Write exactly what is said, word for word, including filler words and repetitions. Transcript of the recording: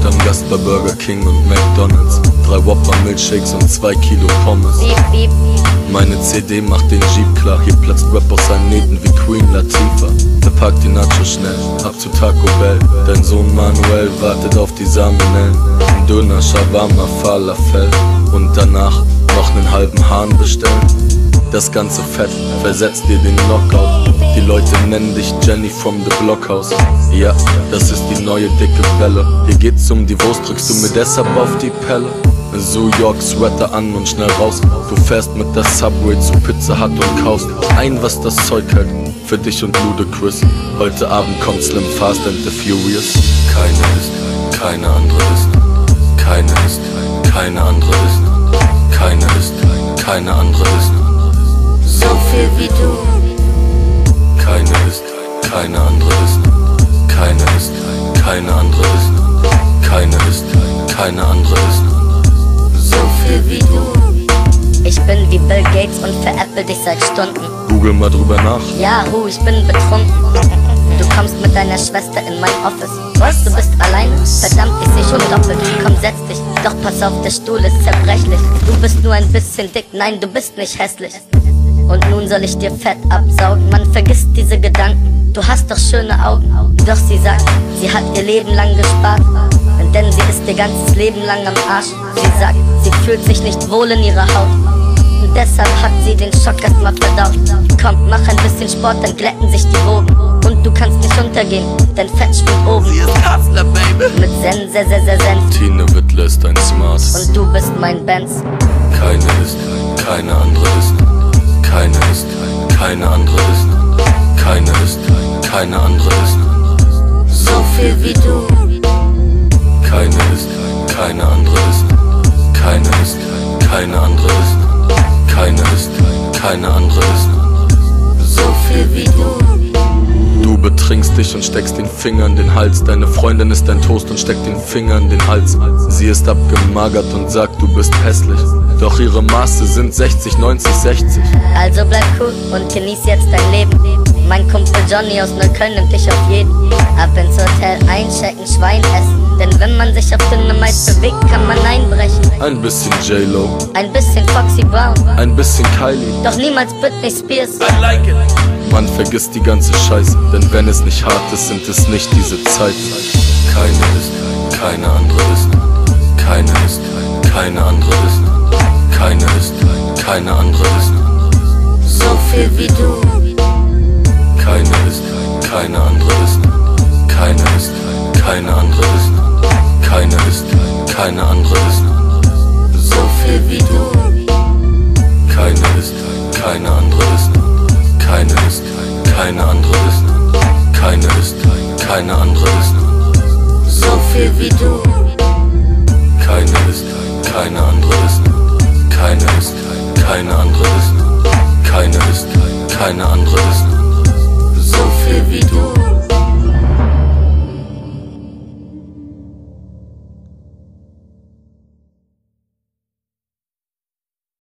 Stammgast bei Burger King und McDonalds. Drei Whopper Milkshakes und zwei Kilo Pommes. Meine C D macht den Jeep klar. Hier platzt Rap aus seinen Nähten wie Queen Latifah. Verpack die Nachos schnell, ab zu Taco Bell. Dein Sohn Manuel wartet auf die Salmonellen. Ein Döner, Shawarma, Falafel. Und danach noch nen halben Hahn bestellen. Das ganze Fett versetzt dir den Knockout. Die Leute nennen dich Jenny from the Blockhouse. Ja, das ist die neue dicke Welle. Hier geht's um die Wurst, drückst du mir deshalb auf die Pelle? New York Sweater an und schnell raus. Du fährst mit der Subway zu Pizza Hut und kaufst ein, was das Zeug hält. Für dich und Ludacris. Heute Abend kommt Slim Fast and the Furious. Keine ist, keine andere ist. Keine ist, keine andere ist. Keine ist, keine andere ist. So viel wie du. Keine ist, keine andere ist. Keine ist, keine andere ist. Keine ist, keine andere ist. So viel wie du. Ich bin wie Bill Gates und veräpple dich seit Stunden. Google mal drüber nach. Ja, hu, ich bin betrunken. Du kommst mit deiner Schwester in mein Office. Was, du bist alleine? Verdammt, ich seh schon doppelt. Komm, setz dich, doch pass auf, der Stuhl ist zerbrechlich. Du bist nur ein bisschen dick, nein, du bist nicht hässlich. Und nun soll ich dir Fett absaugen. Man vergisst diese Gedanken. Du hast doch schöne Augen. Doch sie sagt, sie hat ihr Leben lang gespart. Denn sie ist ihr ganzes Leben lang am Arsch. Sie sagt, sie fühlt sich nicht wohl in ihrer Haut. Und deshalb hat sie den Schock erstmal verdaut. Komm, mach ein bisschen Sport, dann glätten sich die Wogen. Und du kannst nicht untergehen, dein Fett schwimmt oben. Sie ist Hustler, Baby. Mit Zen, sehr, sehr, sehr Zen. Tine Wittler ist ein Smart. Und du bist mein Benz. Keine ist, keine andere ist. Keine ist, keine andere ist. Keine ist, keine andere ist. So viel wie du. Keine ist, keine andere ist. Keine ist, keine andere ist. Keine ist, keine andere ist. So viel wie du. Du betrinkst dich und steckst den Finger in den Hals. Deine Freundin ist dein Toast und steckt den Finger in den Hals. Sie ist abgemagert und sagt, du bist hässlich. Doch ihre Maße sind sechzig, neunzig, sechzig. Also bleib cool und genieß jetzt dein Leben. Mein Kumpel Johnny aus Neukölln nimmt dich auf jeden. Ab ins Hotel einchecken, Schwein essen. Denn wenn man sich auf dünnem Mais bewegt, kann man einbrechen. Ein bisschen J-Lo, ein bisschen Foxy Brown, ein bisschen Kylie, doch niemals Britney Spears. I like it. Man vergisst die ganze Scheiße, denn wenn es nicht hart ist, sind es nicht diese Zeiten. Keine ist, keine andere ist. Keine ist, keine andere ist. Keine ist, keine andere ist. So viel wie du. Keine ist, keine andere ist. Keine ist, keine andere ist. Keine ist, keine andere ist. So viel wie du. Keine ist, keine andere ist. Keine ist, keine andere ist. Keine ist, keine andere ist. So viel wie du. Keine ist, keine andere ist. Keine ist, keine andere ist. Keine ist, keine andere